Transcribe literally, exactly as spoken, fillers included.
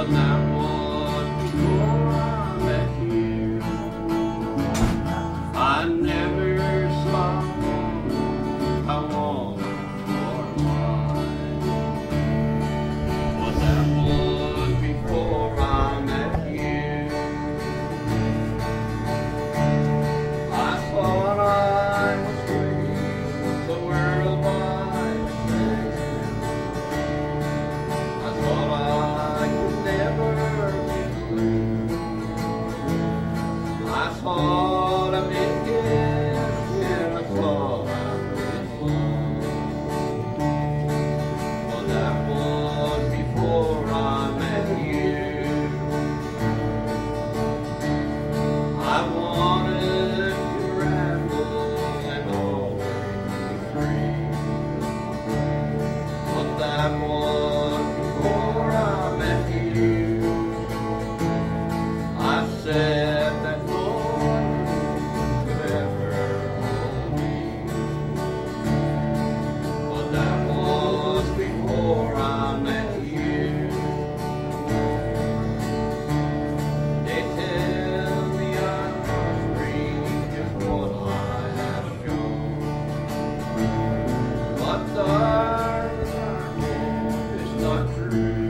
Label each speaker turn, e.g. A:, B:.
A: But that was before I met you. I never saw how long or why. But that was before I met you. I thought I was free, the world wide thing. I thought I could never be blue. I thought I'd make it, and I thought I'd live long. But that was before I met you. I wanted to ramble and always be free. But that was before I met you. I said that no one could ever hold me. But that was before I met you. They tell me I was free, just what I have shown. But darling, I know it's not true.